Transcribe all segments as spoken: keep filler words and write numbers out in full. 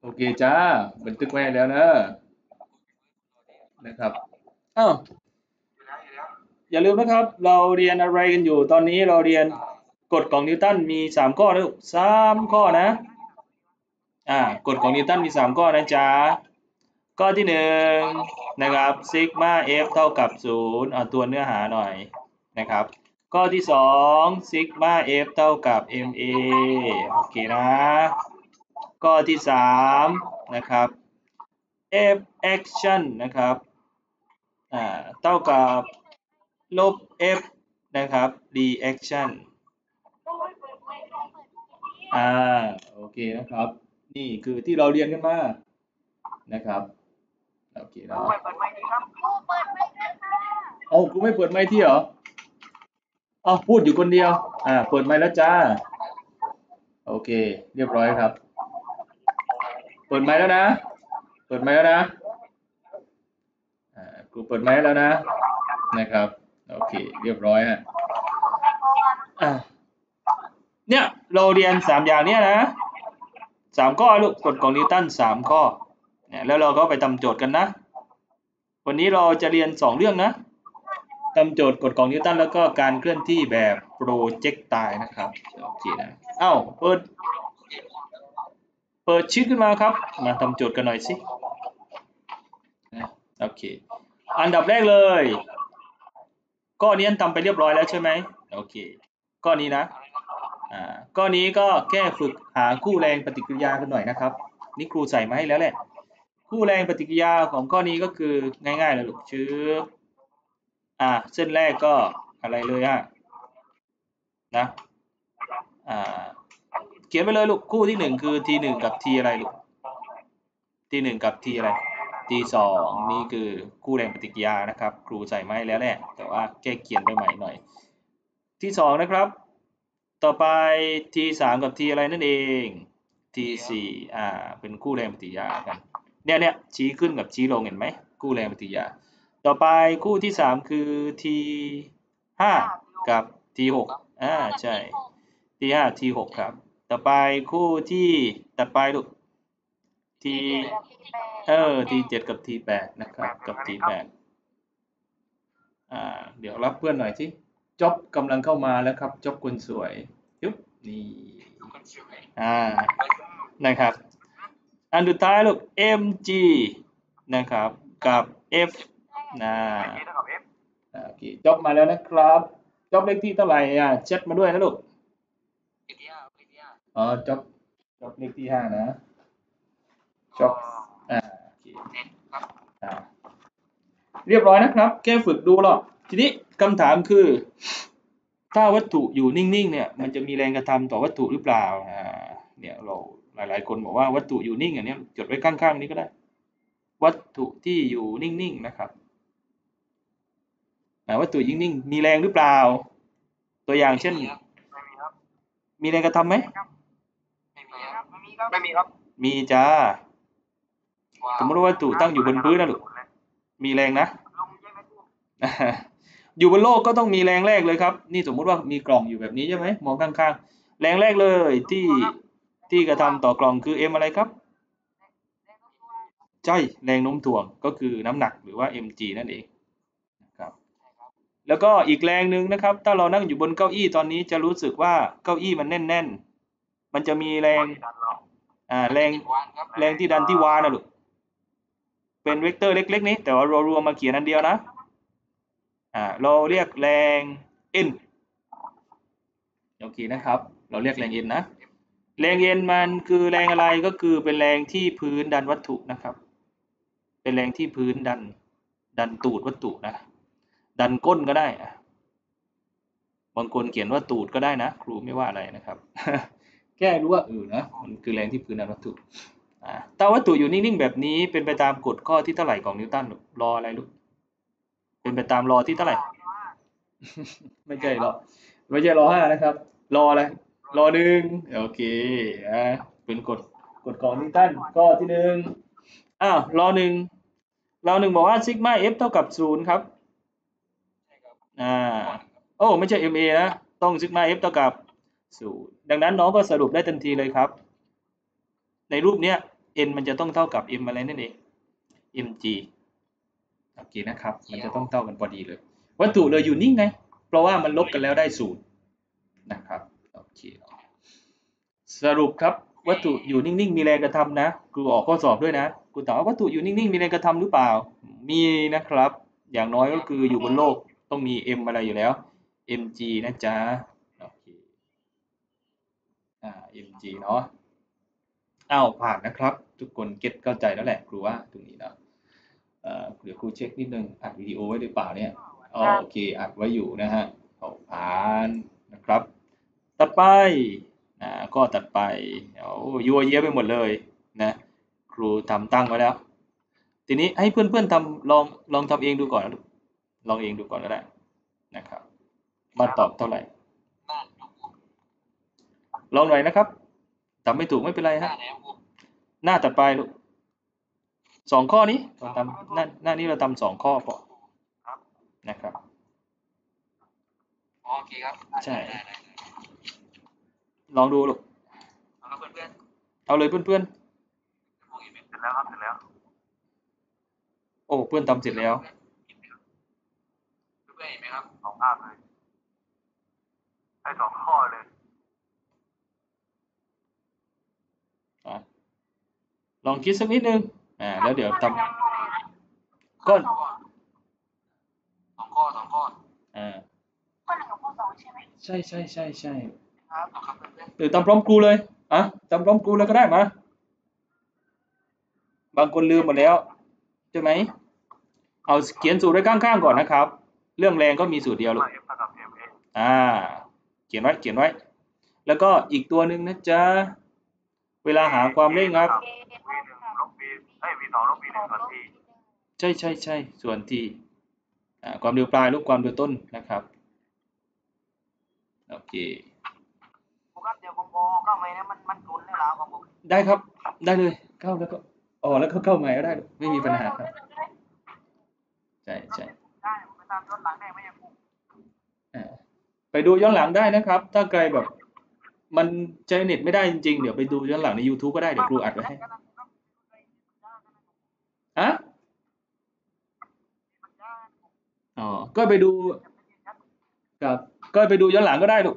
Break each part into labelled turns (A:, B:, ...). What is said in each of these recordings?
A: โอเคจ้าบันทึกไว้แล้วนะนะครับอ้าวอย่าลืมนะครับเราเรียนอะไรกันอยู่ตอนนี้เราเรียนกฎของนิวตันมีสามข้อนะสามข้อนะอ่ากฎของนิวตันมีสามข้อนะจ๊ะข้อที่หนึ่งนะครับซิกมาเอฟเท่ากับศูนย์เอาตัวเนื้อหาหน่อยนะครับข้อที่สองซิกมาเอฟเท่ากับเอ็มเอโอเคนะข้อที่สามนะครับ f action นะครับอ่าเท่ากับลบ f นะครับ reaction อ่าโอเคนะครับนี่คือที่เราเรียนกันมานะครับโอเคแล้วเอ้ากูไม่เปิดไมค์ที่เหรออ๋อพูดอยู่คนเดียวอ่าเปิดไมค์แล้วจ้าโอเคเรียบร้อยครับเปิดไมค์แล้วนะเปิดไมค์แล้วนะอ่ากูเปิดไมค์แล้วนะนะครับโอเคเรียบร้อยฮะอ่าเนี่ยเราเรียนสามอย่างเนี้ยนะสามข้อลูกกฎของนิวตันสามข้อเนี่ยแล้วเราก็ไปทำโจทย์กันนะวันนี้เราจะเรียนสองเรื่องนะทำโจทย์กฎของนิวตันแล้วก็การเคลื่อนที่แบบโปรเจกไตล์นะครับโอเคนะเอ้าเปิดเปิดชีทขึ้นมาครับมาทำโจทย์กันหน่อยสิโอเคอันดับแรกเลยข้อนี้ทำไปเรียบร้อยแล้วใช่ไหมโอเคข้อนี้นะอ่าข้อนี้ก็แค่ฝึกหาคู่แรงปฏิกิริยากันหน่อยนะครับนี่ครูใส่มาให้แล้วแหละคู่แรงปฏิกิริยาของข้อนี้ก็คือง่ายๆเลยลูกชื่ออ่าเส้นแรกก็อะไรเลยฮะนะอ่าเขียนไปเลยลูกคู่ที่หนึ่งคือ ที หนึ่ง กับ ที อะไรลูก ที หนึ่ง กับ ที อะไร ที สอง นี่คือคู่แรงปฏิกิริยานะครับครูใส่มาให้แล้วแหละแต่ว่าแก้เขียนไปใหม่หน่อยที่สองนะครับต่อไป ที สาม กับ ที อะไรนั่นเอง ที สี่ อ่าเป็นคู่แรงปฏิกิริยากันเนี่ยเนี่ยชี้ขึ้นกับชี้ลงเห็นไหมคู่แรงปฏิกิริยาต่อไปคู่ที่สามคือ ที ห้า กับ ที หก อ่าใช่ ที ห้า ที หก ครับต่อไปคู่ที่ตัดไปลูก ที เออ ที เจ็ด กับ ที แปด นะครับกับ ที แปด อ่าเดี๋ยวรับเพื่อนหน่อยสิจ็อบกำลังเข้ามาแล้วครับจ็อบคนสวยยุบนี่อ่านะครับอันสุดท้ายลูก เอ็ม จี นะครับกับ F นะโอเคจ็อบมาแล้วนะครับจ็อบเลขที่เท่าไหร่อ่ะเช็ดมาด้วยนะลูกอ๋อจ็อบจ็อบเลขที่ห้านะจ็อบอ่าโอเคอ่าเรียบร้อยนะครับแค่ฝึกดูหรอกทีนี้คำถามคือถ้าวัตถุอยู่นิ่งๆเนี่ยมันจะมีแรงกระทำต่อวัตถุหรือเปล่าอ่าเนี่ยเราหลายๆคนบอกว่าวัตถุอยู่นิ่งอันนี้จดไว้ข้างๆนี้ก็ได้วัตถุที่อยู่นิ่งๆนะครับวัตถุยิ่งนิ่งมีแรงหรือเปล่าตัวอย่างเช่นมีแรงกระทำไหม
B: ไม่มีครับ
A: มีจ้าสมมติว่าวัตถุตั้งอยู่บนพื้นนะลูกมีแรงนะอยู่บนโลกก็ต้องมีแรงแรกเลยครับนี่สมมุติว่ามีกล่องอยู่แบบนี้ใช่ไหมมองข้างๆแรงแรกเลยที่ที่กระทำต่อกล่องคือ m อะไรครับใช่แรงโน้มถ่วงก็คือน้ำหนักหรือว่า mg นั่นเองครับแล้วก็อีกแรงหนึ่งนะครับถ้าเรานั่งอยู่บนเก้าอี้ตอนนี้จะรู้สึกว่าเก้าอี้มันแน่นๆมันจะมีแรงอ่าแรงแรงที่ดันที่วานะลูกเป็นเวกเตอร์เล็กๆนี้แต่ว่าเรารวมมาเขียนอันเดียวนะอ่าเราเรียกแรง n โอเคนะครับเราเรียกแรง n นะแรง n มันคือแรงอะไรก็คือเป็นแรงที่พื้นดันวัตถุนะครับเป็นแรงที่พื้นดันดันตูดวัตถุนะดันก้นก็ได้บางคนเขียนว่าตูดก็ได้นะครูไม่ว่าอะไรนะครับแค่รู้ว่าเออนะมันคือแรงที่พื้นดันวัตถุถ้าวัตถุอยู่นิ่งๆแบบนี้เป็นไปตามกฎข้อที่เท่าไหร่ของนิวตันรออะไรลูกเป็นไปตามรอที่เท่าไหร่ไม่ใช่รอไม่ใช่รอห้านะครับรออะไรรอหนึ่งโอเคอ่าเป็นกฎกฎของนิวตันข้อที่หนึ่งอ้าวรอหนึ่งรอหนึ่งบอกว่าซิกมาเอฟเท่ากับศูนย์ครับอ่าโอ้ไม่ใช่ เอ็ม เอ นะต้องซิกมาเอฟเท่ากับศูนย์ดังนั้นน้องก็สรุปได้ทันทีเลยครับในรูปเนี้ย n มันจะต้องเท่ากับ m อะไรนั่นเอง mg โอเคนะครับมันจะต้องเท่ากันพอดีเลยวัตถุเลยอยู่นิ่งไงเพราะว่ามันลบกันแล้วได้ศูนย์นะครับโอเคสรุปครับวัตถุอยู่นิ่งๆมีแรงกระทำนะครูออกข้อสอบด้วยนะครูถามว่าวัตถุอยู่นิ่งๆมีแรงกระทำหรือเปล่ามีนะครับอย่างน้อยก็คืออยู่บนโลกต้องมี m อะไรอยู่แล้ว mg นะจ๊ะโอเคอ่า mg เนาะอ้าวผ่านนะครับทุกคนเก็ตเข้าใจแล้วแหละครูว่าตรงนี้นะเอ่อเดี๋ยวครูเช็คนิดนึงอัดวิดีโอไว้หรือเปล่าเนี่ยอ๋อโอเคอัดไว้อยู่นะฮะเอาผ่านนะครับต่อไปอ่าก็ตัดไปเอายัวเยี้ยไปหมดเลยนะครูทำตั้งไว้แล้วทีนี้ให้เพื่อนๆทำลองลองทำเองดูก่อนลองเองดูก่อนก็ได้นะครับมาตอบเท่าไหร่ลองหน่อยนะครับทำไม่ถูกไม่เป็นไรฮะหน้าตัดไปลูกสองข้อนี้เราทำหน้าหน้านี้เราทำสองข้อพอนะครับ
B: โอเคครับ
A: ใช่ลองดูลูก
B: เอาเพื่อนๆ
A: เอาเลยเพื่อน
B: ๆมองเห็นไหมเสร็จแล้วครับเสร็จแล้ว
A: ๆโอ้เพื่อนทำเสร็จแล้ว
B: เพื่อนๆเห็นไหมครับสองภาพเลยให้สองข้อเลย
A: อ่ะลองคิดสักนิดนึงอ่าแล้วเดี๋ยวทำก็
B: สองข้อสองข้อ
A: อ่า
B: ข้อหนึ่งกับข้อสองใช่ไหม
A: ใช่ใช่ใช่ใช่
B: ครับเอาครับเพื่อน
A: หรือทำพร้อมครูเลยอ่ะทำพร้อมครูเลยก็ได้มาบางคนลืมหมดแล้วใช่ไหมเอาเขียนสูตรไว้ข้างๆก่อนนะครับเรื่องแรงก็มีสูตรเดียวลูกอ่าเขียนไว้เขียนไว้แล้วก็อีกตัวหนึ่งนะจ๊ะเวลาหาความเร่งครับ
B: วีหนึ่งลบวีเอ้ยวีสองลบวีหนึ่งส่วนที
A: ใช่ใช่ใช่ส่วนที่อ่าความเร็วปลายลบความเร็วต้นนะครับโอเค
B: ครูครับเดี๋ยวผมบอกเข้าไปนะมันมันกลนแล้วลาวของผม
A: ได้ครับได้เลยเข้าแล้วก็อ๋อแล้วก็เข้าใหม่ก็ได้ไม่มีปัญหาครับใช่ใช่
B: ได้ผมไปตามย้อนหลังได้ไหมครู
A: อ่าไปดูย้อนหลังได้นะครับ ถ้าใครแบบมันใช้เน็ตไม่ได้จริงๆเดี๋ยวไปดูย้อนหลังใน YouTube ก็ได้เดี๋ยวครูอัดไว้ให้อะอ๋อก็ไปดูครับก็ไปดูย้อนหลังก็ได้ลูก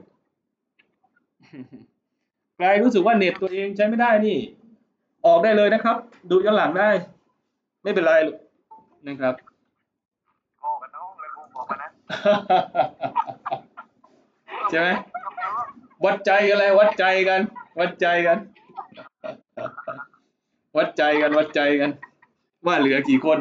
A: ใครรู้สึกว่าเน็ตตัวเองใช้ไม่ได้นี่ออกได้เลยนะครับ ดูย้อนหลังได้ไม่เป็นไรลูกนะครับ
B: โอ้กันน้องเลยครูบอกมานะ
A: ใช่ไหมวัดใจกันเลยวัดใจกัน วัดใจกัน วัดใจกันวัดใจกัน ว่าเหลือกี่คน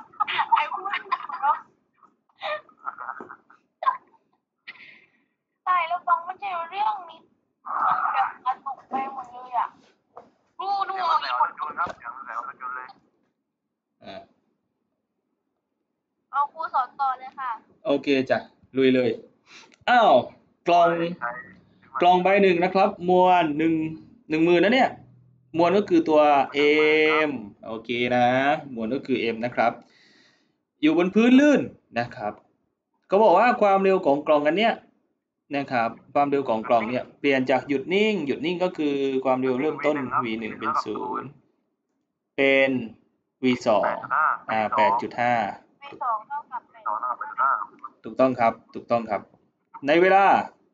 B: ใช่แล้วฟังไม่ใช่เรื่องนี้แบบกระตุกไปหมดเลยอ่ะครูดูเอาอีกคนครับอย่างแถวจุดเลยเอาครูสอนต่อเลยค่ะ
A: โอเคจ้ะลุยเลยอ้าวกล่องกล่องใบหนึ่งนะครับ มวลหนึ่งหนึ่งหมื่นนะเนี่ยมวลก็คือตัว m โอเคนะมวลก็คือ m นะครับ อยู่บนพื้นลื่นนะครับเขาบอกว่าความเร็วของกล่องอันเนี้ยนะครับความเร็วของกล่องเนี่ยเปลี่ยนจากหยุดนิ่งหยุดนิ่งก็คือความเร็วเริ่มต้น v หนึ่งเป็นศูนย์เป็น v สองอ่าแปดจุดห้า
B: วีสองเท่ากับแปดจุดห้า
A: ถูกต้องครับถูกต้องครับในเวลา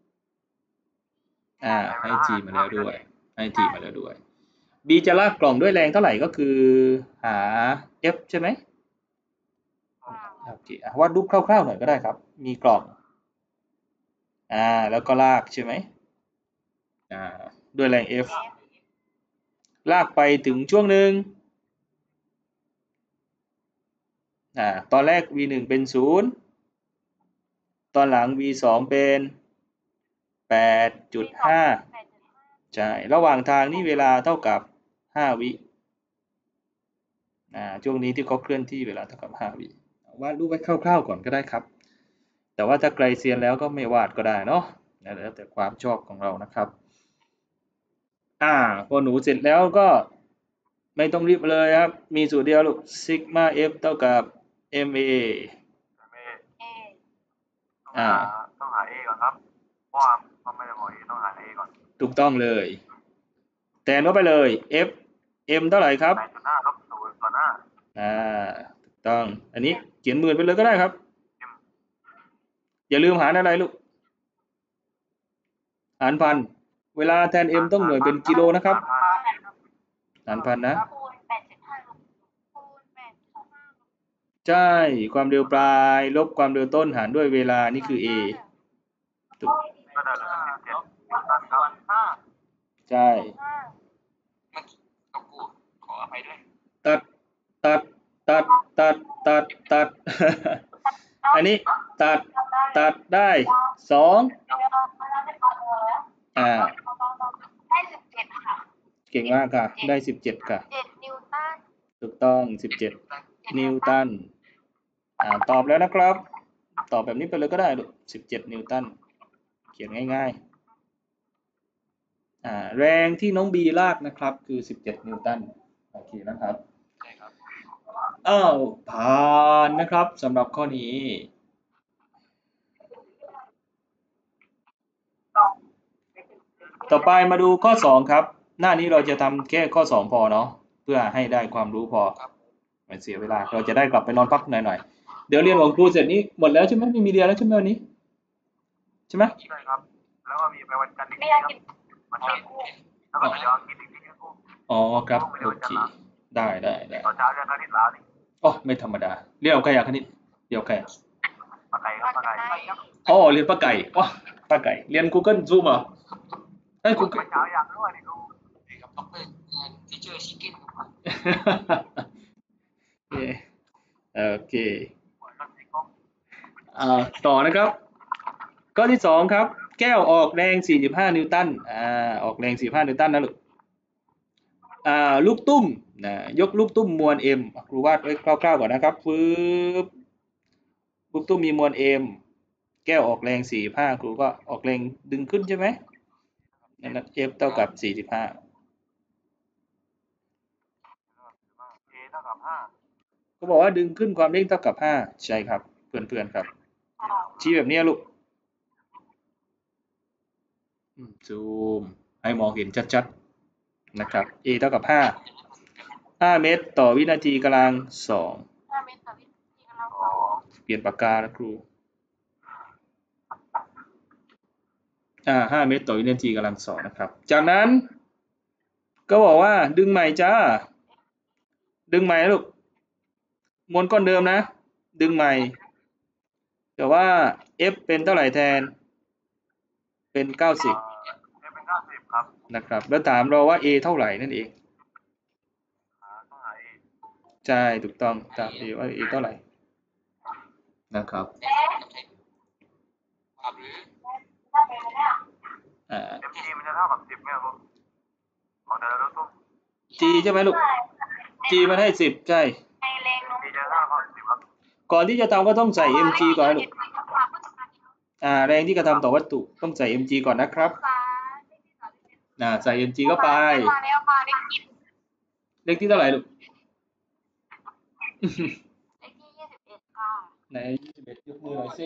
A: อ่าให้ g มาแล้วด้วยให้ g มาแล้วด้วย b จะลากกล่องด้วยแรงเท่าไหร่ก็คือหา f ใช่ไหมโอเควัดรูปคร่าวๆหน่อยก็ได้ครับมีกล่องอ่าแล้วก็ลากใช่ไหมอ่าด้วยแรง F ลากไปถึงช่วงหนึ่งอ่าตอนแรก v หนึ่งเป็นศูนย์ตอนหลัง v สองเป็น แปดจุดห้า ใช่ระหว่างทางนี่เวลาเท่ากับห้าวิอ่าช่วงนี้ที่เขาเคลื่อนที่เวลาเท่ากับห้าวิวาดรูปไว้คร่าวๆก่อนก็ได้ครับแต่ว่าถ้าไกลเซียนแล้วก็ไม่วาดก็ได้เนาะแล้วแต่ความชอบของเรานะครับอ่าพอหนูเสร็จแล้วก็ไม่ต้องรีบเลยครับมีสูตรเดียวลูกซิกมาเอฟเท่ากับ เอ็ม เอ อ่า
B: ต้องหา A ก่อนครับเพราะว่ามันไม่ได้บอก A ต้องหา A ก่อน
A: ถูกต้องเลยแทนเข้าไปเลย F m เท่าไหร่ครับ
C: แปดจุดห้าลบศูนย์ส่วนห้า
A: อ่าถูกต้องอันนี้เขียนหมื่นไปเลยก็ได้ครับอย่าลืมหารอะไรลูกหารพันเวลาแทน m ต้องหน่วยเป็นกิโลนะครับหารพันนะ
B: คูณแปดจุดห้าคูณแปดจุดห้า
A: ใช่ความเร็วปลายลบความเร็วต้นหารด้วยเวลานี่คือ a ถูก
C: ก็ได้เลยสิบเจ็ดส่วนห้า
A: ใช่
C: เมื่อกี้ก็พูดขออภัยด้วย
A: ตัดตัดตัดตัดตัดตัด อันนี้ตัดตัดได้สองอ่า
B: ได้สิบเจ็ดค่ะ
A: เก่งมากค่ะได้สิบเจ็ดค่ะ
B: เจ็ดนิวตัน
A: ถูกต้องสิบเจ็ดนิวตันอ่าตอบแล้วนะครับตอบแบบนี้ไปเลยก็ได้ลูกสิบเจ็ดนิวตันเขียนง่ายๆอ่าแรงที่น้องบีลากนะครับคือสิบเจ็ดนิวตันโอเคนะครับ
C: ใช่ครับ
A: อ้าวผ่านนะครับสำหรับข้อนี้ต่อไปมาดูข้อสองครับหน้านี้เราจะทำแค่ข้อสองพอเนาะเพื่อให้ได้ความรู้พอไม่เสียเวลาเราจะได้กลับไปนอนพักหน่อยๆเดี๋ยวเรียนของครูเสร็จนี้หมดแล้วใช่ไหมไม่มีเรียนแล้วใช่ไหมวันนี้ใช่ไหม
C: ใช่ครับแล้วก็มีไปวันจันทร์อีก
B: ไม่
C: ที
B: อยาก
C: ครับ
B: กิน
C: วันจันทร์แล้วก็เดี๋ยวกินอีกทีนึงครับ
A: อ๋อครับโอเคได้ได้ได้
C: ตอนเช้าเรียนคณิตแล้วนี่
A: อ๋อไม่ธรรมดาเรียนเอาใครอยากคณิตเรียนเอาใคร
C: ปลาไก่ครับปลาไก่ครับ
A: อ๋อเรียนป้าไก่อ๋อป้าไก่เรียน Google Zoom เหรอเอ้ย
C: เมื่
A: Google
C: อเช้าอยากรู้ว่านี่รู้กับด็อกเตอร์ที่เจอชิคกิ้นครับ
A: โอเคอ่าต่อนะครับข้อที่สองครับแก้วออกแรงสี่สิบห้านิวตันอ่าออกแรงสี่สิบห้านิวตันนะลูกอ่าลูกตุ้มนะยกลูกตุ้มมวล m ครูวาดไว้คร่าวๆก่อนนะครับปึ๊บลูกตุ้มมีมวล m แก้วออกแรงสี่สิบห้าครูก็ออกแรงดึงขึ้นใช่ไหมนั่น F เท่ากับสี่สิบห้า
C: เอเท่ากับห้า
A: ก็บอกว่าดึงขึ้นความเร่งเท่ากับห้าใช่ครับเพื่อนๆครับชี้แบบนี้ลูกซูมให้มองเห็นชัดๆนะครับ A เท่ากับห้า ห้าเมตรต่อวินาทีกำลังสอง
B: ห้าเมตรต่อวินาทีกำลัง
C: อ๋อ
A: เปลี่ยนปากกาแล้วครูอ่าห้าเมตรต่อวินาทีกำลังสองนะครับจากนั้นก็บอกว่าดึงใหม่จ้าดึงใหม่ลูกมวลก้อนเดิมนะดึงใหม่แต่ว่า F เป็นเท่าไหร่แทนเป็นเก้าสิบ
C: เอเป็นเก้าสิบครับ
A: นะครับแล้วถามเราว่า A เท่าไหร่นั่นเอง
C: หาต้องหาเอ
A: ใช่ถูกต้องถาม A ว่า A เท่าไหร่นะครับ
C: ครับหรือ
A: อ่า
C: เอ็มจีมันจะเท่ากับสิบไหมครับของแต่ละลูกตุ้ม
A: G ใช่ไหมลูก G มันให้สิบใช่
B: ในแรงโน้ม
C: จีจะเท่ากับสิบครับ
A: ก่อนที่จะทำก็ต้องใส่ mg ก่อนนะลูกอ่าแรงที่กระทำต่อวัตถุต้องใส่ mg ก่อนนะครับอ่าใส่ mg เข้าไป
B: มาแล้วมาเลขที่
A: เลขที่เท่าไหร่ลูก
B: เลขที่ยี่สิบเอ็ดค่ะ
A: ไหนยี่สิบเอ็ดยกมือหน่อยสิ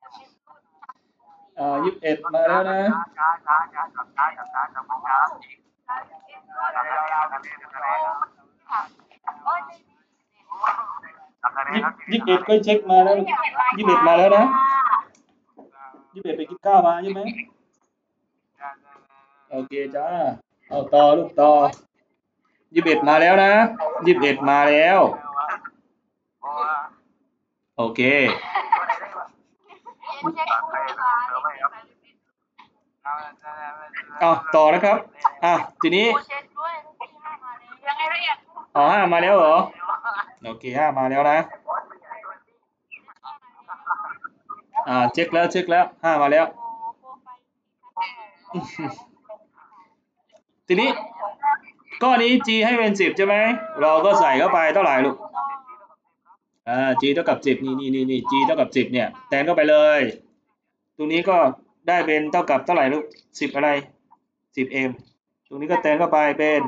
A: อ่ายี่สิบเอ็ดมาแล้วนะ
C: ช้าช้าช้าช้าช้าช้าช้าช้าช้าช้าทำคะแนนทำคะแนนทำคะแนน
B: โอ้ย
C: ทำคะแนนครับ
A: ยี่สิบเอ็ดก็เช็คมาแล้วลูกยี่สิบเอ็ดมาแล้วนะยี่สิบเอ็ดไปกินข้าวมาใช่ไหมโอเคจ้าเอาต่อลูกต่อยี่สิบเอ็ดมาแล้วนะยี่สิบเอ็ดมาแล้วโอเคเอาต่อนะครับอ่ะทีนี้
B: ยังไงละเอียด
A: อ๋อห้ามาแล้วเหรอโอเคห้ามาแล้วนะอ่าเช็คแล้วเช็คแล้วห้ามาแล้วทีนี้ก้อนนี้ g ให้เป็นสิบใช่ไหมเราก็ใส่เข้าไปเท่าไหร่ลูกอ่า g เท่ากับสิบนี่นี่นี่นี่ g เท่ากับสิบเนี่ยแทนเข้าไปเลยตรงนี้ก็ได้เป็นเท่ากับเท่าไหร่ลูกสิบอะไรสิบ m ตรงนี้ก็แทนเข้าไปเป็น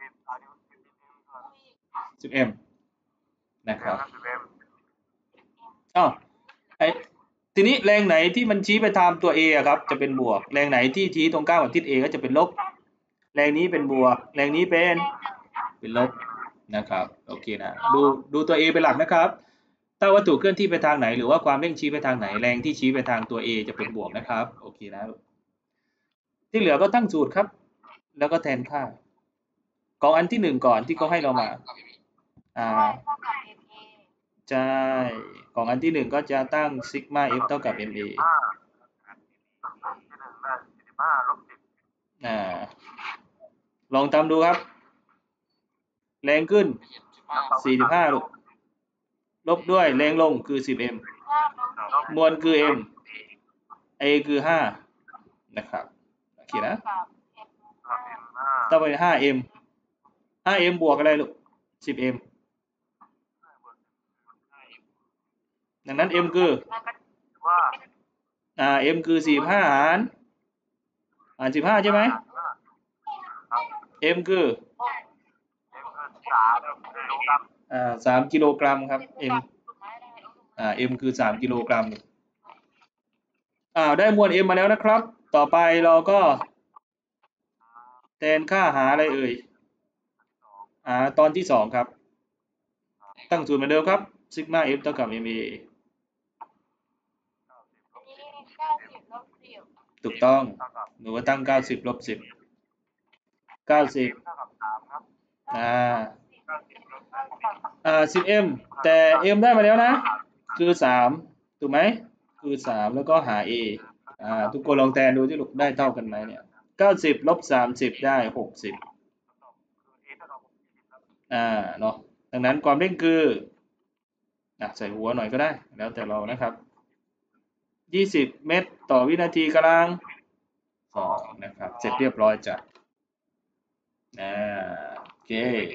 A: สิบ m นะครับอ้าวไอทีนี้แรงไหนที่มันชี้ไปทางตัว a อะครับจะเป็นบวกแรงไหนที่ชี้ตรงข้ามกับทิศ a ก็จะเป็นลบแรงนี้เป็นบวกแรงนี้เป็นเป็นลบนะครับโอเคนะดูดูตัว A เป็นหลักนะครับถ้าวัตถุเคลื่อนที่ไปทางไหนหรือว่าความเร่งชี้ไปทางไหนแรงที่ชี้ไปทางตัว A จะเป็นบวกนะครับโอเคนะที่เหลือก็ตั้งสูตรครับแล้วก็แทนค่าของอันที่หนึ่งก่อนที่เขาให้เรามาอ่าใช่ของอันที่หนึ่งก็จะตั้งซิกมา F เท่ากับ ma
C: ห้าที่หนึ่งได้สี่สิบห้าลบสิบ
A: อ่าลองทำดูครับแรงขึ้นสี่สิบห้าลูกลบด้วยแรงลงคือ สิบ m มวลคือ m a คือห้านะครับโอเคนะต่อไป ห้า m ห้า m บวกอะไรลูก สิบ m ดังนั้น m คือ
C: ว่า
A: อ่า m คือสี่สิบห้าหารหารสิบห้าใช่ไหม m คือ
C: สามกิโลกรัม
A: อ่าสามกิโลกรัมครับ m อ่า m คือสามกิโลกรัมอ่าได้มวล m มาแล้วนะครับต่อไปเราก็แทนค่าหาอะไรเอ่ยอ่าตอนที่สองครับตั้งสูตรเหมือนเดิมครับซิกมา f เท่ากับ ma ถูกต้องหนูก็ตั้งเก้าสิบลบสิบเก้าสิบอ่าอ่า สิบ m แต่ m ได้มาแล้วนะคือสามถูกไหมคือสามแล้วก็หา a อ่าทุกคนลองแทนดูที่ลูกได้เท่ากันไหมเนี่ยเก้าสิบลบสามสิบได้หกสิบอ่าเนาะดังนั้นความเร่งคืออ่ะใส่หัวหน่อยก็ได้แล้วแต่เรานะครับยี่สิบเมตรต่อวินาทีกำลังสองนะครับเสร็จเรียบร้อยจ้ะอ่าโอเค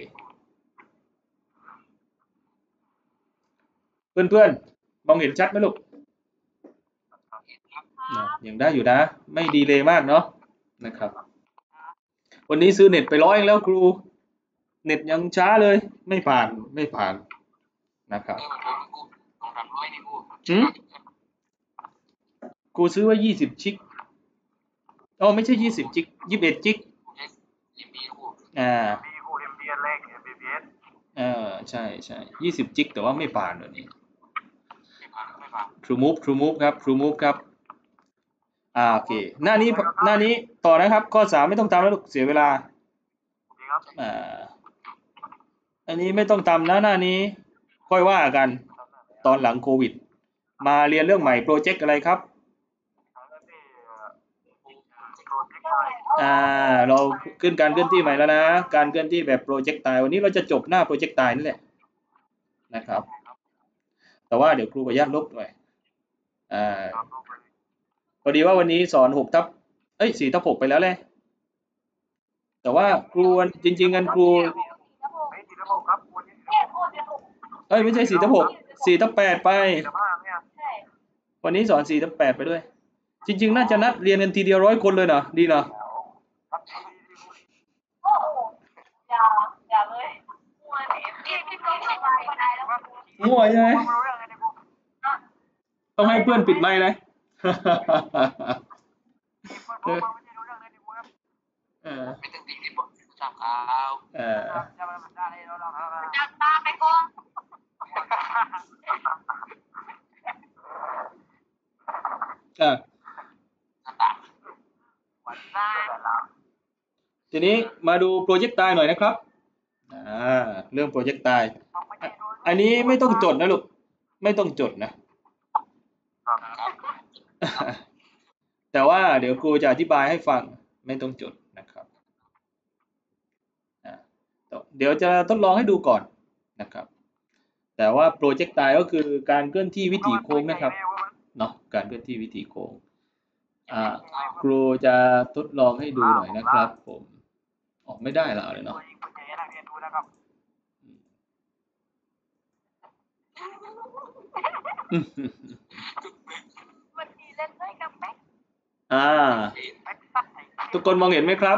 A: เพื่อนๆมองเห็นชัดไหมลูกยังได้อยู่นะไม่ดีเลยมากเนาะนะครับวันนี้ซื้อเน็ตไปร้อยแล้วครูเน็ตยังช้าเลยไม่ผ่านไม่ผ่านนะครับหืมครูซื้อไว้ยี่สิบชิกอ๋อไม่ใช่ยี่สิบจิกยี่สิบเอ็ดจิกอ่า
C: มีคูเอ็มบีเอสเลขเอ็มบีเอส
A: เออใช่ใช่ยี่สิบจิกแต่ว่าไม่ผ่านเลยนี่ True Move True Move ครับ True Move ครับอ่าโอเคหน้านี้หน้านี้ต่อนะครับข้อสามไม่ต้องทำแล้วลูกเสียเวลาอ่าอันนี้ไม่ต้องทำนะหน้านี้ค่อยว่ากันตอนหลังโควิดมาเรียนเรื่องใหม่โปรเจกต์อะไรครับอ่าเราขึ้นการเคลื่อนที่ใหม่แล้วนะการเคลื่อนที่แบบโปรเจกต์ตายวันนี้เราจะจบหน้าโปรเจกต์ตายนี่แหละนะครับแต่ว่าเดี๋ยวครูขออนุญาตลบหน่อยอ่าพอดีว่าวันนี้สอนหกทับเอ้ยสี่ทับหกไปแล้วเลยแต่ว่าครูจริงๆกันครูเอ้ยไม่ใช่สี่ทับหกสี่ทับแปดไปวันนี้สอนสี่ทับแปดไปด้วยจริงๆน่าจะนัดเรียนกันทีเดียวร้อยคนเลยเนาะดีเนาะมั่วใช่ไหมต้องให้เพื่อนปิดไมค์เลยเออไม่ต้องตีที่บทจับเขาเออ
B: จับตาไปกอง
A: เออทีนี้มาดูโปรเจกต์ตายหน่อยนะครับอ่าเรื่องโปรเจกต์ตายอันนี้ไม่ต้องจดนะลูกไม่ต้องจดนะแต่ว่าเดี๋ยวครูจะอธิบายให้ฟังไม่ต้องจดนะครับเดี๋ยวจะทดลองให้ดูก่อนนะครับแต่ว่าโปรเจกต์ตายก็คือการเคลื่อนที่วิถีโค้งนะครับเนาะการเคลื่อนที่วิถีโค้งอ่าครูจะทดลองให้ดูหน่อยนะครับผมออกไม่ได้แล้วเลยเนาะอ่าทุกคนมองเห็นไหมครับ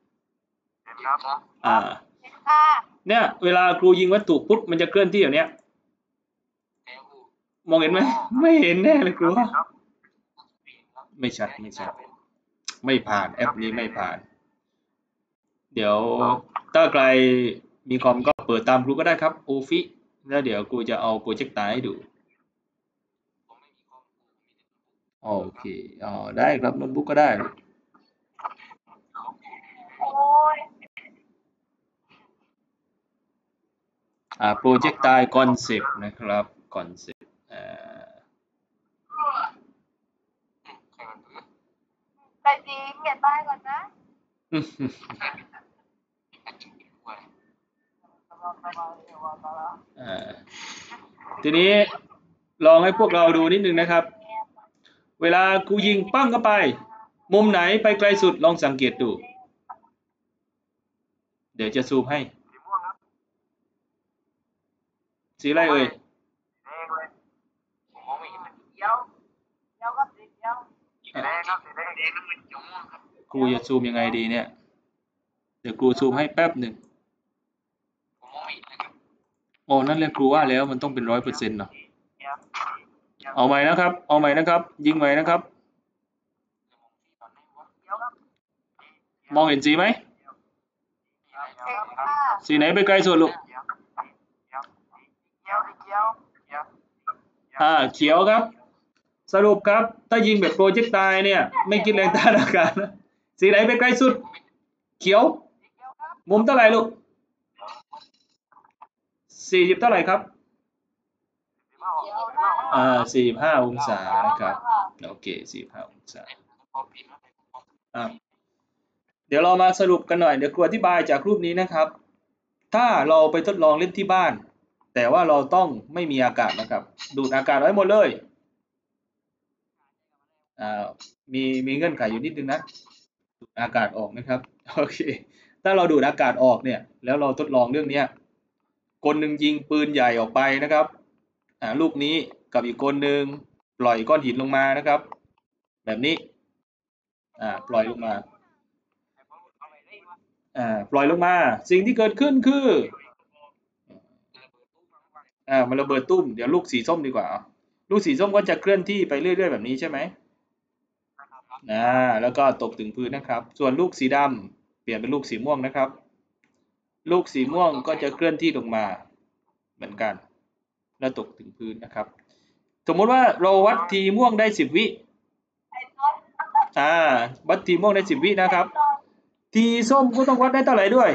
A: อ่าเนี่ยเวลาครูยิงวัตถุปุ๊บมันจะเคลื่อนที่อย่างเนี้ยมองเห็นไหมไม่เห็นแน่เลยครูไม่ชัดไม่ชัดไม่ผ่านแอปนี้ไม่ผ่านเดี๋ยวถ้าใครมีคอมก็เปิดตามครูก็ได้ครับโอฟิแล้วเดี๋ยวครูจะเอาโปรเจกต์ตายให้ดูโอเคอ๋อได้ครับโน้ตบุ๊กก็ได้
B: โอ้ย
A: อ่าโปรเจกต์ตายคอนเซปต์นะครับคอนเซปต์อ่า
B: แต่จริงอย่าตายก่อนนะ
A: อ่าทีนี้ลองให้พวกเราดูนิดนึงนะครับเวลากูยิงปั้งเข้าไปมุมไหนไปไกลสุดลองสังเกตดูเดี๋ยวจะซูมให้สีอะไรเอ่ยครูจะซูมยังไงดีเนี่ยเดี๋ยวครูซูมให้แป๊บหนึ่งโอ้นั่นแหละครูว่าแล้วมันต้องเป็นร้อยเปอร์เซ็นต์เนาะเอาใหม่นะครับเอาใหม่นะครับยิงใหม่นะครับมองเห็นสีไหมสีไหนไปไกลสุดลูกอ่าเขียวครับสรุปครับถ้ายิงแบบโปรเจกต์ตายเนี่ยไม่คิดแรงต้านอากาศนะสีไหนไปไกลสุดเขียวมุมเท่าไหร่ลูกสี่สิบเท่าไหร่ครับอ่าสี่สิบห้าองศานะครับโอเคสี่สิบห้าองศาอ่าเดี๋ยวเรามาสรุปกันหน่อยเดี๋ยวครูอธิบายจากรูปนี้นะครับถ้าเราไปทดลองเล่นที่บ้านแต่ว่าเราต้องไม่มีอากาศนะครับดูดอากาศไว้หมดเลยอ่ามีมีเงื่อนไขอยู่นิดนึงนะดูดอากาศออกนะครับโอเคถ้าเราดูดอากาศออกเนี่ยแล้วเราทดลองเรื่องนี้คนหนึ่งยิงปืนใหญ่ออกไปนะครับอ่าลูกนี้กับอีกคนหนึ่งปล่อยก้อนหินลงมานะครับแบบนี้อ่าปล่อยลงมาอ่าปล่อยลงมาสิ่งที่เกิดขึ้นคืออ่ามันระเบิดตุ้มเดี๋ยวลูกสีส้มดีกว่าลูกสีส้มก็จะเคลื่อนที่ไปเรื่อยๆแบบนี้ใช่ไหมอ่าแล้วก็ตกถึงพื้นนะครับส่วนลูกสีดำเปลี่ยนเป็นลูกสีม่วงนะครับลูกสีม่วงก็จะเคลื่อนที่ลงมาเหมือนกันแล้วตกถึงพื้นนะครับสมมติว่าเราวัดทีม่วงได้สิบวิอ่าวัดทีม่วงได้สิบวินะครับทีส้มก็ต้องวัดได้เท่าไหร่ด้วย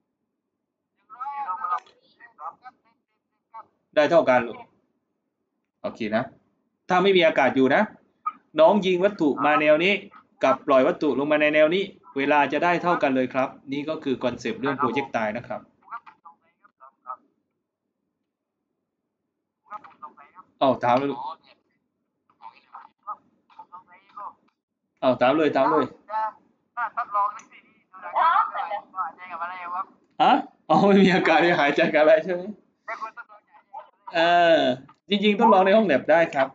A: ได้เท่ากันลูกโอเคนะถ้าไม่มีอากาศอยู่นะน้องยิงวัตถุมาแนวนี้กับปล่อยวัตถุลงมาในแนวนี้เวลาจะได้เท่ากันเลยครับนี่ก็คือคอนเซปต์เรื่องโปรเจกต์ตายนะครับเอาถามเลยลูกเอาถามเลยถามเลยฮะอ๋อไม่มีอากาศหายใจกันอะไรใช่ไหมเออจริงๆต้องลองในห้องแลบได้ครับ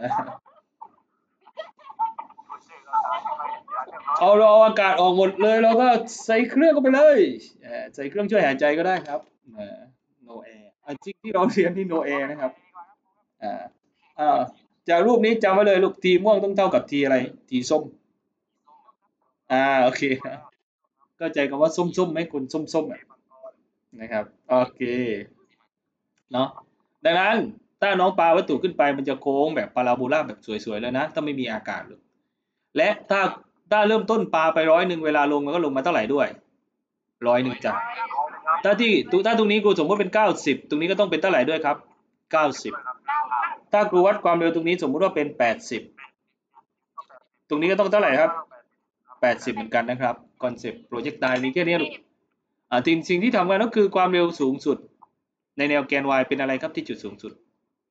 A: เอาเราเอาอากาศออกหมดเลยเราก็ใส่เครื่องเข้าไปเลยใส่เครื่องช่วยหายใจก็ได้ครับ no air จริงที่เราเรียนที่ no air นะครับอ่าอ่าจากรูปนี้จำไว้เลยลูกทีม่วงต้องเท่ากับทีอะไรทีส้มอ่าโอเคเข้าใจคำว่าส้มๆไหมคุณส้มๆนะครับโอเคเนาะดังนั้นถ้าน้องปาวัตถุขึ้นไปมันจะโค้งแบบพาราโบลาแบบสวยๆแล้วนะถ้าไม่มีอากาศเลยและถ้าถ้าเริ่มต้นปาไปร้อยหนึ่งเวลาลงมันก็ลงมาเท่าไหร่ด้วยร้อยหนึ่งจ้ะถ้าที่ถ้าตรงนี้ครูสมมติเป็นเก้าสิบตรงนี้ก็ต้องเป็นเท่าไหร่ด้วยครับเก้าสิบถ้าครูวัดความเร็วตรงนี้สมมุติว่าเป็นแปดสิบตรงนี้ก็ต้องเท่าไหร่ครับแปดสิบเหมือนกันนะครับคอนเซปต์โปรเจกต์ไตล์มีแค่นี้ลูกอ่าสิ่งสิ่งที่ทำกันก็คือความเร็วสูงสุดในแนวแกน y เป็นอะไรครับที่จุดสูงสุด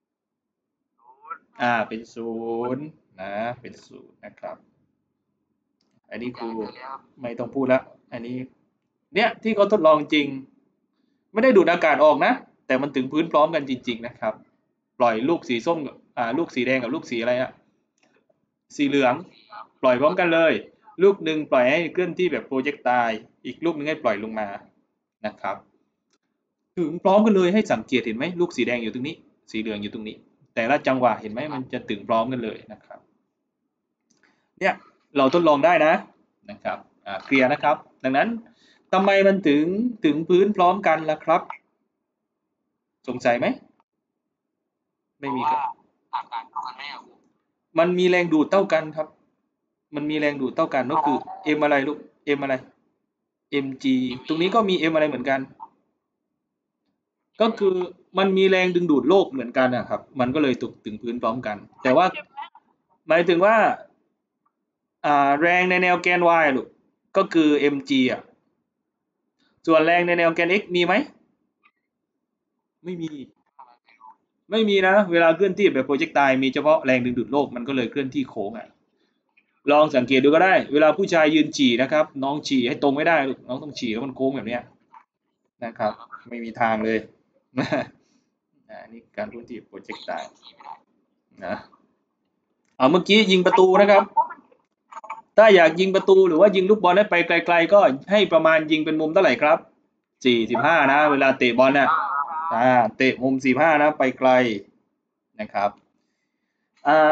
A: อ่าเป็นศูนย์นะเป็นศูนย์นะครับอันนี้ครูไม่ต้องพูดแล้วอันนี้เนี่ยที่เขาทดลองจริงไม่ได้ดูดอากาศออกนะแต่มันถึงพื้นพร้อมกันจริงๆนะครับปล่อยลูกสีส้มกับอ่าลูกสีแดงกับลูกสีอะไรอะสีเหลืองปล่อยพร้อมกันเลยลูกหนึ่งปล่อยให้เคลื่อนที่แบบโปรเจกต์ไตล์อีกลูกนึงให้ปล่อยลงมานะครับถึงพร้อมกันเลยให้สังเกตเห็นไหมลูกสีแดงอยู่ตรงนี้สีเหลืองอยู่ตรงนี้แต่ละจังหวะเห็นไหมมันจะถึงพร้อมกันเลยนะครับเนี่ยเราทดลองได้นะนะครับเคลียร์นะครับดังนั้นทำไมมันถึงถึงพื้นพร้อมกันล่ะครับ สงสัยไหมไม่มีครับ
C: อากาศเท่ากันไหมครับ
A: มันมีแรงดูดเท่ากันครับ มันมีแรงดูดเท่ากันก็คือ m อะไรลูก m อะไร mg ตรงนี้ก็มี m อะไรเหมือนกัน ก็คือมันมีแรงดึงดูดโลกเหมือนกันนะครับ มันก็เลยตกถึงพื้นพร้อมกัน แต่ว่าหมายถึงว่าอ่าแรงในแนวแกน y ลูกก็คือ mg อ่ะส่วนแรงในแนวแกน x มีไหมไม่มี ไม่มีนะเวลาเคลื่อนที่แบบโปรเจกไตล์มีเฉพาะแรงดึงดูดโลกมันก็เลยเคลื่อนที่โค้งอ่ะลองสังเกตดูก็ได้เวลาผู้ชายยืนฉี่นะครับน้องฉี่ให้ตรงไม่ได้ลูกน้องต้องฉี่แล้วมันโค้งแบบเนี้ยนะครับไม่มีทางเลย นี่การเคลื่อนที่โปรเจกไตล์นะเอาเมื่อกี้ยิงประตูนะครับถ้าอยากยิงประตูหรือว่ายิงลูกบอลให้ไปไกลๆก็ให้ประมาณยิงเป็นมุมเท่าไหร่ครับสี่สิบห้านะเวลาเตะบอลน่ะอ่าเตะมุมสี่สิบห้านะไปไกลนะครับอ่า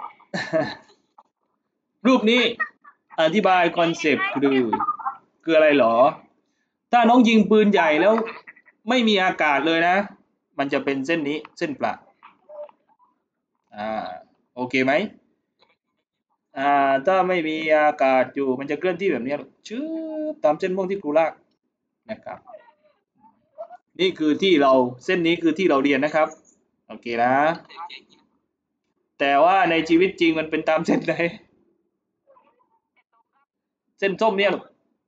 A: รูปนี้อธิบายคอนเซปต์คือคืออะไรหรอถ้าน้องยิงปืนใหญ่แล้วไม่มีอากาศเลยนะมันจะเป็นเส้นนี้เส้นประอ่าโอเคไหมอ่าถ้าไม่มีอากาศอยู่มันจะเคลื่อนที่แบบนี้ชื้อตามเส้นม่วงที่ครูลากนะครับนี่คือที่เราเส้นนี้คือที่เราเรียนนะครับโอเคนะแต่ว่าในชีวิตจริงมันเป็นตามเส้นไหนเส้นส้มเนี่ยหรอ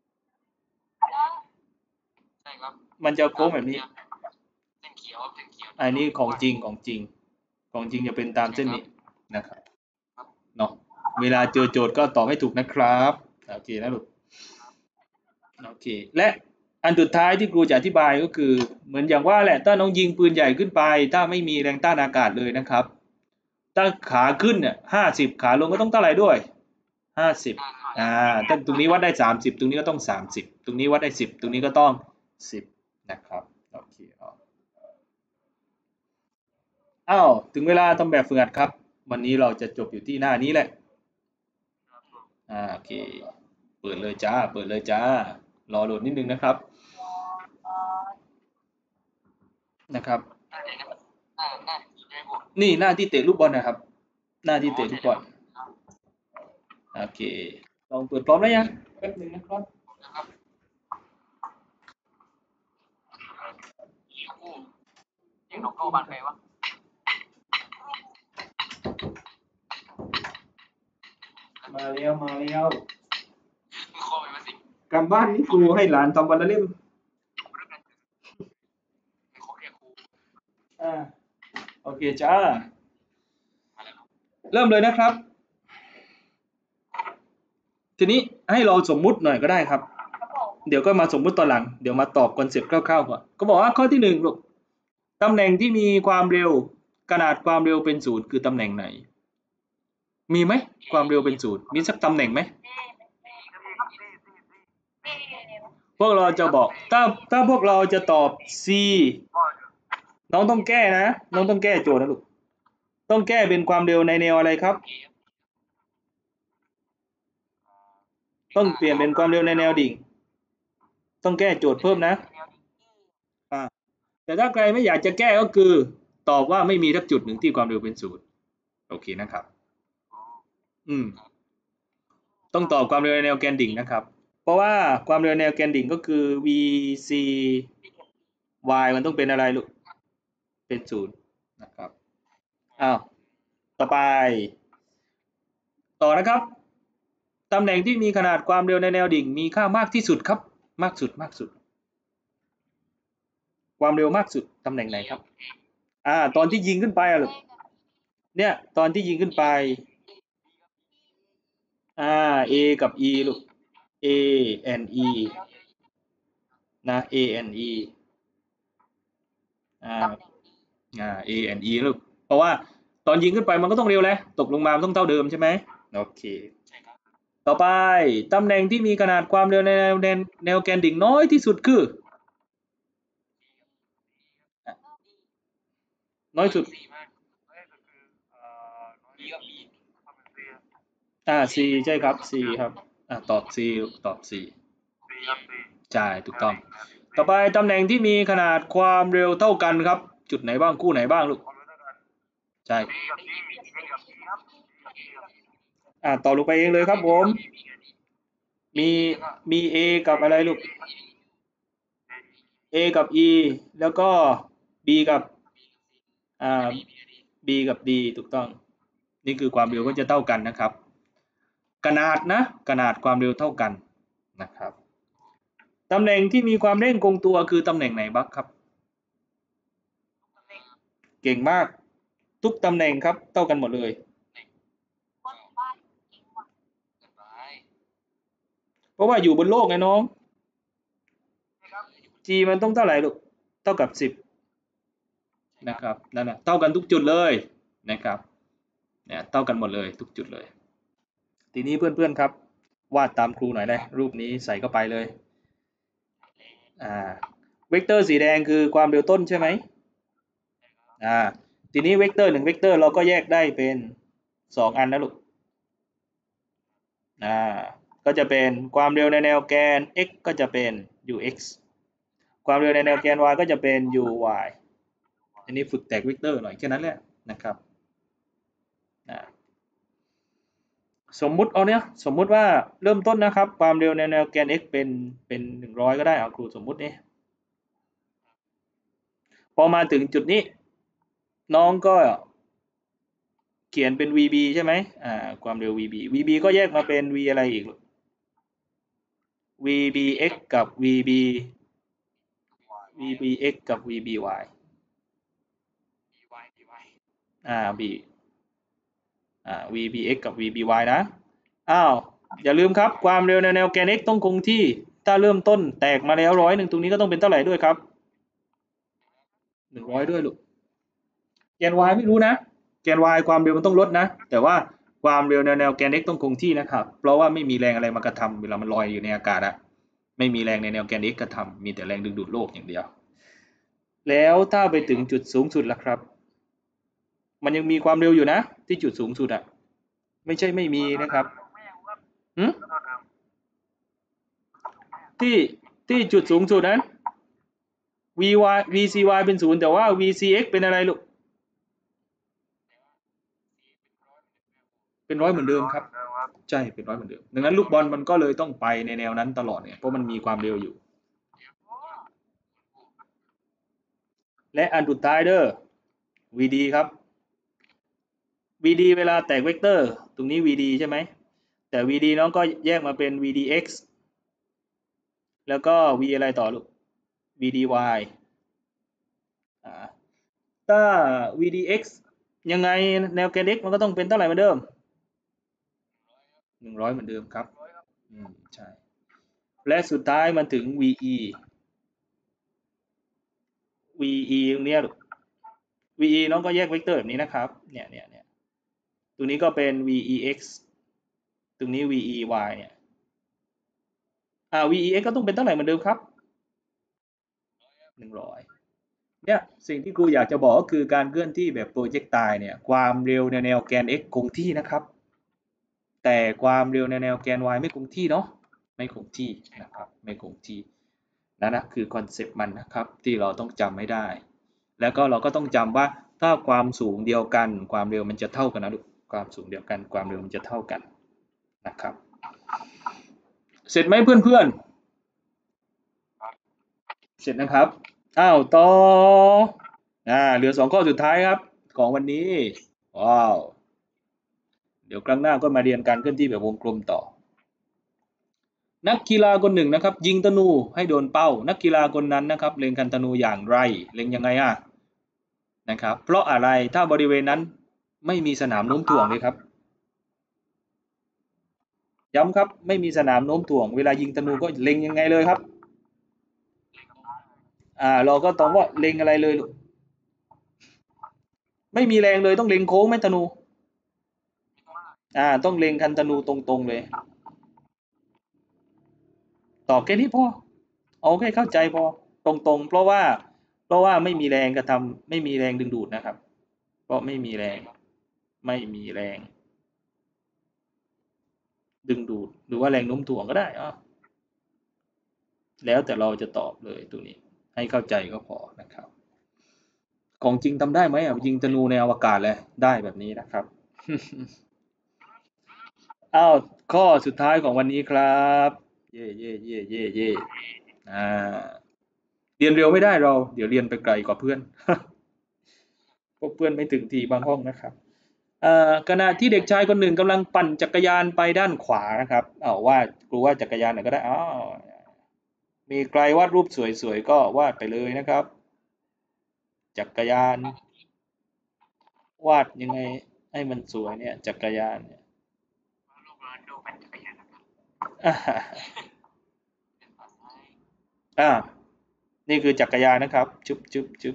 C: ใช่ครับ
A: มันจะโค้งแบบนี้
C: เส้นเขียวเส้นเขียว
A: อันนี้ของจริงของจริงของจริงจะเป็นตามเส้นนี้นะครับเนาะเวลาเจอโจทย์ก็ตอบให้ถูกนะครับโอเคนะลูกโอเคและอันสุดท้ายที่ครูจะอธิบายก็คือเหมือนอย่างว่าแหละถ้าน้องยิงปืนใหญ่ขึ้นไปถ้าไม่มีแรงต้านอากาศเลยนะครับถ้าขาขึ้นเนี่ยห้าสิบขาลงก็ต้องเท่าไหร่ด้วยห้าสิบอ่าถ้าตรงนี้วัดได้สามสิบตรงนี้ก็ต้องสามสิบตรงนี้วัดได้สิบตรงนี้ก็ต้องสิบนะครับโอเคอ้าวถึงเวลาทำแบบฝึกหัดครับวันนี้เราจะจบอยู่ที่หน้านี้แหละอ่าโอเคเปิดเลยจ้าเปิดเลยจ้ารอโหลดนิดนึงนะครับนะครับนี่หน้าที่เตะลูกบอลนะครับหน้าที่เตะลูกบอลโอเคลองเปิดพร้อมแล้วยังแป๊บนึงนะครับ
C: ยิงนกโก้บานไปวะ
A: มาแล้วมาแล้ว
C: ข้อไปมาสิ
A: การบ้านนี้ครูให้หลานทำวันละเล่ม
C: เขาเรียกครู
A: อ่าโอเคจ้าเริ่มเลยนะครับทีนี้ให้เราสมมุติหน่อยก็ได้ครับเดี๋ยวก็มาสมมุติตอนหลังเดี๋ยวมาตอบคอนเซปต์คร่าวๆก่อนก็บอกว่าข้อที่หนึ่งลูกตำแหน่งที่มีความเร็วขนาดความเร็วเป็นศูนย์คือตำแหน่งไหนมีไหมความเร็วเป็นศูนย์มีสักตำแหน่งไหมพวกเราจะบอกถ้าถ้าพวกเราจะตอบ C น้องต้องแก้นะน้องต้องแก้โจทย์นะลูกต้องแก้เป็นความเร็วในแนวอะไรครับต้องเปลี่ยนเป็นความเร็วในแนวดิ่งต้องแก้โจทย์เพิ่มนะอ่าแต่ถ้าใครไม่อยากจะแก้ก็คือตอบว่าไม่มีสักจุดหนึ่งที่ความเร็วเป็นศูนย์โอเคนะครับอืมต้องตอบความเร็วในแนวแกนดิ่งนะครับเพราะว่าความเร็วในแนวแกนดิ่งก็คือ v c y มันต้องเป็นอะไรลูกเป็นศูนย์นะครับอ้าวต่อไปต่อนะครับตำแหน่งที่มีขนาดความเร็วในแนวดิ่งมีค่ามากที่สุดครับมากสุดมากสุดความเร็วมากสุดตำแหน่งไหนครับอ่าตอนที่ยิงขึ้นไปอะลูกเนี่ยตอนที่ยิงขึ้นไปอ่า A กับ E ลูก A and E นะ A and E อ่าอ่า A and E ลูกเพราะว่าตอนยิงขึ้นไปมันก็ต้องเร็วแหละตกลงมามันต้องเท่าเดิมใช่ไหมโอเคต่อไปตำแหน่งที่มีขนาดความเร็วในแนวแนวแนวแกนดิ่งน้อยที่สุดคือน้อยสุดอ่า C ใช่ครับ C ครับอ่าตอบ C ตอบ C ใช่ถูกต้องต่อไปตำแหน่งที่มีขนาดความเร็วเท่ากันครับจุดไหนบ้างคู่ไหนบ้างลูกใช่อ่าต่อลงไปเองเลยครับผมมีมี A กับอะไรลูก A กับ E แล้วก็ B กับอ่า B กับ D ถูกต้องนี่คือความเร็วก็จะเท่ากันนะครับขนาดนะขนาดความเร็วเท่ากันนะครับตำแหน่งที่มีความเร่งคงตัวคือตำแหน่งไหนบ้างครับเก่งมากทุกตำแหน่งครับเท่ากันหมดเลยเพราะว่าอยู่บนโลกไงน้อง G มันต้องเท่าไหร่ลูกเท่ากับสิบนะครับนั่นแหละเท่ากันทุกจุดเลยนะครับเนี่ยเท่ากันหมดเลยทุกจุดเลยทีนี้เพื่อนๆครับวาดตามครูหน่อยได้รูปนี้ใส่เข้าไปเลยอ่าเวกเตอร์สีแดงคือความเร็วต้นใช่ไหมอ่าทีนี้เวกเตอร์หนึ่งเวกเตอร์เราก็แยกได้เป็นสองอันนะลูกอ่าก็จะเป็นความเร็วในแนวแกน x ก็จะเป็น ux ความเร็วในแนวแกน y ก็จะเป็น uy อันนี้ฝึกแตกเวกเตอร์หน่อยแค่นั้นแหละนะครับอ่าสมมุติเอาเนี้ยสมมุติว่าเริ่มต้นนะครับความเร็วในแนวแกน x เป็นเป็นหนึ่งร้อยก็ได้เอาครูสมมุตินี่พอมาถึงจุดนี้น้องก็เขียนเป็น vb ใช่ไหมอ่าความเร็ว vb vb ก็แยกมาเป็น v อะไรอีก vbx กับ vb vbx กับ vby อ่า b อ่า vbx กับ vby นะอ้าวอย่าลืมครับความเร็วในแนวแกน x ต้องคงที่ถ้าเริ่มต้นแตกมาแล้วร้อยหนึ่งตรงนี้ก็ต้องเป็นเท่าไหร่ด้วยครับหนึ่งร้อยด้วยลูกแกน y ไม่รู้นะแกน y ความเร็วมันต้องลดนะแต่ว่าความเร็วในแนวแกน x ต้องคงที่นะครับเพราะว่าไม่มีแรงอะไรมากระทำเวลามันลอยอยู่ในอากาศอะไม่มีแรงในแนวแกน x กระทำมีแต่แรงดึงดูดโลกอย่างเดียวแล้วถ้าไปถึงจุดสูงสุดล่ะครับมันยังมีความเร็วอยู่นะที่จุดสูงสุดอะไม่ใช่ไม่มีนะครับหืมที่ที่จุดสูงสุดนั้น vy vcy เป็นศูนย์แต่ว่า vcx เป็นอะไรลูกเป็นร้อยเหมือนเดิมครับใช่เป็นร้อยเหมือนเดิมดังนั้นลูกบอลมันก็เลยต้องไปในแนวนั้นตลอดเนี่ยเพราะมันมีความเร็วอยู่และอันสุดท้ายเด้อ vd ครับ vd เวลาแตกเวกเตอร์ตรงนี้ vd ใช่ไหมแต่ vd น้องก็แยกมาเป็น vdx แล้วก็ v อะไรต่อลูก vdy อ่าถ้า vdx ยังไงแนวแกน x มันก็ต้องเป็นเท่าไหร่เหมือนเดิมหนึ่งร้อยเหมือนเดิมครับอืมใช่และสุดท้ายมันถึง ve ve ตรงนี้ลูก ve น้องก็แยกเวกเตอร์แบบนี้นะครับเนี่ยเนี่ยเนี่ยตรงนี้ก็เป็น vex ตรงนี้ vey เนี่ยอ่า vex ก็ต้องเป็นเท่าไหร่เหมือนเดิมครับหนึ่งร้อยเนี่ยสิ่งที่ครูอยากจะบอกก็คือการเคลื่อนที่แบบโปรเจกไตล์เนี่ยความเร็วในแนวแกน x คงที่นะครับแต่ความเร็วในแนวแกน y ไม่คงที่เนาะไม่คงที่นะครับไม่คงที่นั่นนะคือคอนเซปต์มันนะครับที่เราต้องจำให้ได้แล้วก็เราก็ต้องจำว่าถ้าความสูงเดียวกันความเร็วมันจะเท่ากันนะลูกความสูงเดียวกันความเร็วมันจะเท่ากันนะครับเสร็จไหมเพื่อนๆเสร็จนะครับอ้าวต่ออ่าเหลือสองข้อสุดท้ายครับของวันนี้ว้าวเดี๋ยวครั้งหน้าก็มาเรียนการเคลื่อนที่แบบวงกลมต่อนักกีฬาคนหนึ่งนะครับยิงธนูให้โดนเป้านักกีฬาคนนั้นนะครับเล็งคันธนูอย่างไรเล็งยังไงอ่ะนะครับเพราะอะไรถ้าบริเวณนั้นไม่มีสนามโน้มถ่วงเลยครับย้ำครับไม่มีสนามโน้มถ่วงเวลายิงธนูก็เล็งยังไงเลยครับอ่าเราก็ต้องว่าเล็งอะไรเลยลูกไม่มีแรงเลยต้องเล็งโค้งไหมธนูอ่าต้องเล็งคันธนูตรงๆเลยตอบแค่นี้พอเอาแค่เข้าใจพอตรงๆเพราะว่าเพราะว่าไม่มีแรงกระทำไม่มีแรงดึงดูดนะครับเพราะไม่มีแรงไม่มีแรงดึงดูดหรือว่าแรงโน้มถ่วงก็ได้อ่ะแล้วแต่เราจะตอบเลยตัวนี้ให้เข้าใจก็พอนะครับของจริงทำได้ไหมอ่ะยิงธนูในอวกาศเลยได้แบบนี้นะครับ อ้าวข้อสุดท้ายของวันนี้ครับเย่เย่เย่เย่เย่อ่าเรียนเร็วไม่ได้เราเดี๋ยวเรียนไปไกลกว่าเพื่อน พวกเพื่อนไม่ถึงทีบางห้องนะครับเอ่อขณะที่เด็กชายคนหนึ่งกำลังปั่นจักรยานไปด้านขวานะครับเอาวาดครูวาดจักรยานหน่อยก็ได้อ้าวมีใครวาดรูปสวยๆก็วาดไปเลยนะครับจักรยานวาดยังไงให้มันสวยเนี่ยจักรยานเนี่ย
C: ลูกดูเป็นจักรยานนะครับ
A: อ่าอ่านี่คือจักรยานนะครับจุ๊บจุ๊บจุ๊บ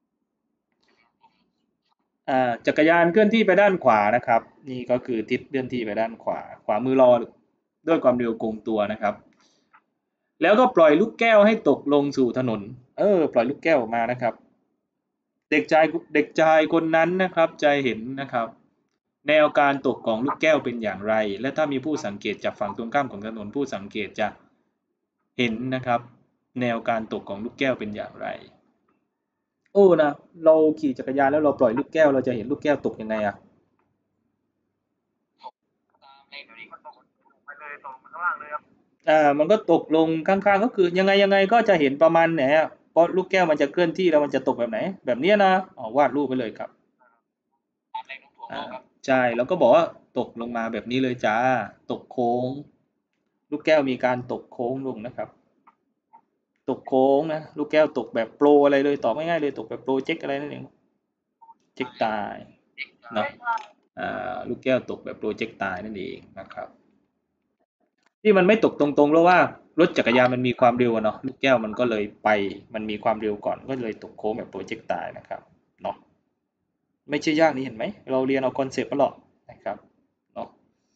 A: อ่าจักรยานเคลื่อนที่ไปด้านขวานะครับนี่ก็คือทิศเคลื่อนที่ไปด้านขวาขวามือรอด้วยความเร็วโกงตัวนะครับแล้วก็ปล่อยลูกแก้วให้ตกลงสู่ถนนเออปล่อยลูกแก้วออกมานะครับเด็กชายเด็กชายคนนั้นนะครับจะเห็นนะครับแนวการตกของลูกแก้วเป็นอย่างไรและถ้ามีผู้สังเกตจากฝั่งตรงข้ามของถนนผู้สังเกตจะเห็นนะครับแนวการตกของลูกแก้วเป็นอย่างไรโอ้นะเราขี่จักรยานแล้วเราปล่อยลูกแก้วเราจะเห็นลูกแก้วตกยังไงอะ
C: ตามแรงดูดิก็ตกไปเลยตกมันข้างล่างเลยครับ
A: อ่ามันก็ตกลงข้างๆก็คือยังไงยังไงก็จะเห็นประมาณไหนอ่ะเพราะลูกแก้วมันจะเคลื่อนที่แล้วมันจะตกแบบไหนแบบนี้นะอ๋อวาดรูปไปเลยครับ
C: ตามแรงโน้มถ่วงโล
A: อ่าก
C: ครับ
A: ใช่แล้วก็บอกว่าตกลงมาแบบนี้เลยจ้าตกโค้งลูกแก้วมีการตกโค้งลงนะครับตกโค้งนะลูกแก้วตกแบบโปรอะไรเลยตอบง่ายๆเลยตกแบบโปรเจกอะไรนั่นเองเจกตายเนาะอ่าลูกแก้วตกแบบโปรเจกตายนั่นเองนะครับที่มันไม่ตกตรงๆเพราะว่ารถจักรยานมันมีความเร็วเนาะลูกแก้วมันก็เลยไปมันมีความเร็วก่อนก็เลยตกโค้งแบบโปรเจกตายนะครับเนาะไม่ใช่ยากนี่เห็นไหมเราเรียนเอาคอนเซปต์มาหรอกนะครับเนาะ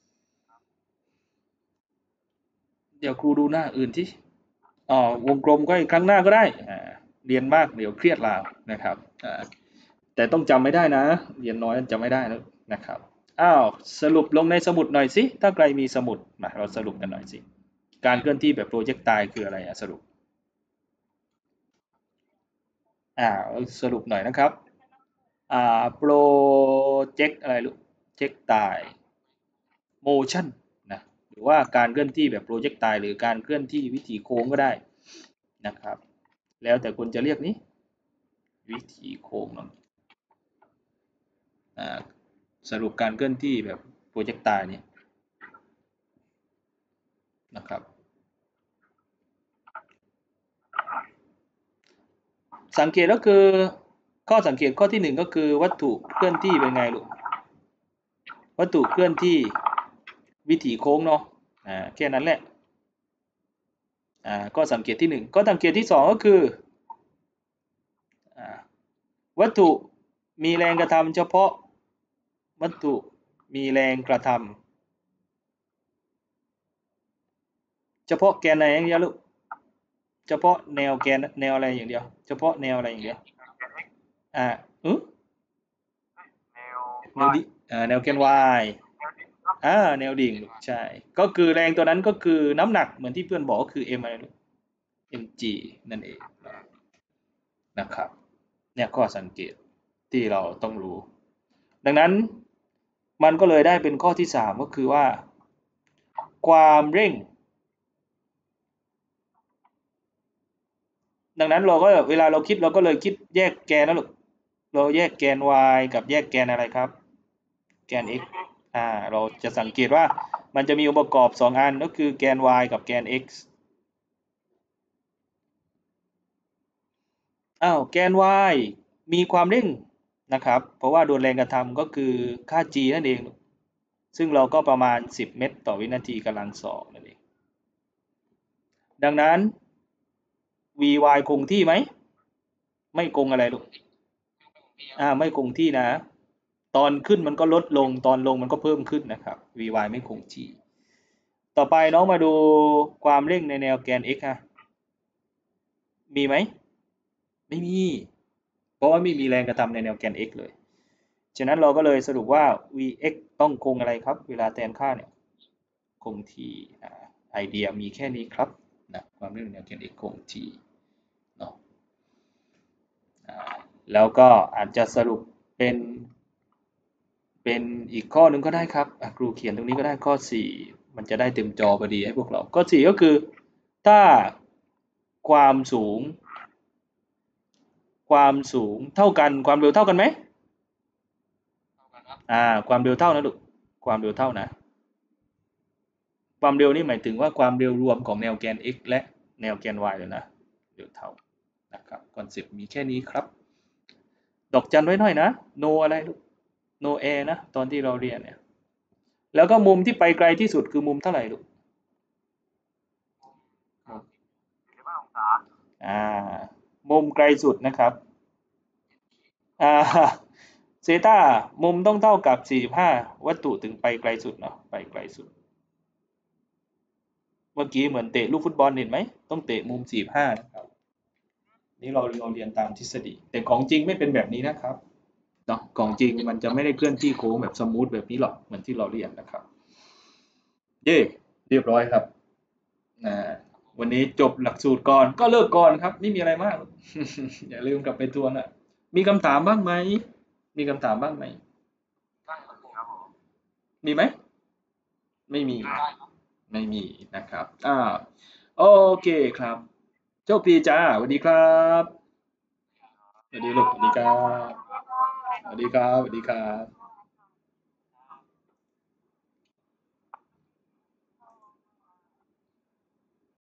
A: เดี๋ยวครูดูหน้าอื่นที่อ๋อวงกลมก็อีกครั้งหน้าก็ได้อ่าเรียนมากเดี๋ยวเครียดลาวนะครับอ่าแต่ต้องจำไม่ได้นะเรียนน้อยจำไม่ได้แล้วนะครับอ้าวสรุปลงในสมุดหน่อยสิถ้าใครมีสมุดมาเราสรุปกันหน่อยสิการเคลื่อนที่แบบโปรเจกตายคืออะไรอะสรุปอ่าสรุปหน่อยนะครับอ่าโปรเจกอะไรลูกเจกตายโมชั่นนะหรือว่าการเคลื่อนที่แบบโปรเจกตายหรือการเคลื่อนที่วิถีโค้งก็ได้นะครับแล้วแต่คนจะเรียกนี้วิถีโค้งเนาะอ่าสรุปการเคลื่อนที่แบบโปรเจกตายเนี่ยนะครับสังเกตก็คือข้อสังเกตข้อที่หนึ่งก็คือวัตถุเคลื่อนที่เป็นไงลูกวัตถุเคลื่อนที่วิถีโค้งเนาะอ่าแค่นั้นแหละอ่าก็สังเกตที่หนึ่งก็สังเกตที่สองก็คืออ่าวัตถุมีแรงกระทำเฉพาะวัตถุมีแรงกระทำเฉพาะแกนไหนอย่างเดียวลูกเฉพาะแนวแกนแนวอะไรอย่างเดียวเฉพาะแนวอะไรอย่างเดียวอ่าอือ
C: แนว
A: แนวดิอ่าแนวแกน y อ่าแนวดิ่งลูกใช่ก็คือแรงตัวนั้นก็คือน้ำหนักเหมือนที่เพื่อนบอกก็คือ m อะไรลูก mg นั่นเองนะครับเนี่ยข้อสังเกตที่เราต้องรู้ดังนั้นมันก็เลยได้เป็นข้อที่สามก็คือว่าความเร่งดังนั้นเราก็เวลาเราคิดเราก็เลยคิดแยกแกนนะลูกเราแยกแกน y กับแยกแกนอะไรครับแกน x อ่าเราจะสังเกตว่ามันจะมีองค์ประกอบสองอันก็คือแกน y กับแกน x อ้าวแกน y มีความเร่งนะครับเพราะว่าโดนแรงกระทำก็คือค่า g นั่นเองซึ่งเราก็ประมาณสิบเมตรต่อวินาทีกำลังสองนั่นเองดังนั้น vy คงที่ไหมไม่คงอะไรลูกอ่าไม่คงที่นะตอนขึ้นมันก็ลดลงตอนลงมันก็เพิ่มขึ้นนะครับ vy ไม่คงที่ต่อไปน้องมาดูความเร่งในแนวแกน x ฮะมีไหมไม่มีเพราะว่าไม่มีแรงกระทำในแนวแกน x เลยฉะนั้นเราก็เลยสรุปว่า vx ต้องคงอะไรครับเวลาแทนค่าเนี่ยคงที่ไอเดียมีแค่นี้ครับนะความเร็วแนวแกน x คงที่เนาะแล้วก็อาจจะสรุปเป็นเป็นอีกข้อหนึ่งก็ได้ครับครูเขียนตรงนี้ก็ได้ข้อสี่มันจะได้เต็มจอพอดีให้พวกเราข้อสี่ก็คือถ้าความสูงความสูงเท่ากันความเร็วเท่ากันไหมอ่าความเร็วเท่านะลูกความเร็วเท่านะความเร็วนี่หมายถึงว่าความเร็วรวมของแนวแกน x และแนวแกน y เลยนะเร็วเท่านะครับคอนเซปต์มีแค่นี้ครับดอกจันไว้หน่อยนะ no อะไรลูก no a นะตอนที่เราเรียนเนี่ยแล้วก็มุมที่ไปไกลที่สุดคือมุมเท่าไหร่ลูกอ่ามุมไกลสุดนะครับอ่าเซตามุมต้องเท่ากับสี่สิบห้าวัตถุถึงไปไกลสุดเนาะไปไกลสุดเมื่อกี้เหมือนเตะลูกฟุตบอลเห็นไหมต้องเตะมุมสี่สิบห้านะครับนี่เราเราเรียนตามทฤษฎีแต่ของจริงไม่เป็นแบบนี้นะครับเนาะของจริงมันจะไม่ได้เคลื่อนที่โค้งแบบสมูทแบบนี้หรอกเหมือนที่เราเรียนนะครับเย่เรียบร้อยครับนะวันนี้จบหลักสูตรก่อนก็เลิกก่อนครับไม่มีอะไรมาก อย่าลืมกลับไปทวนอ่ะมีคำถามบ้างไหมมีคำถามบ้างไหมมีไหมไม่มีไม่มีนะครับอ่าโอเคครับโชคดีจ้าสวัสดีครับสวัสดีลูกสวัสดีครับสวัสดีครับสวัสดีครับ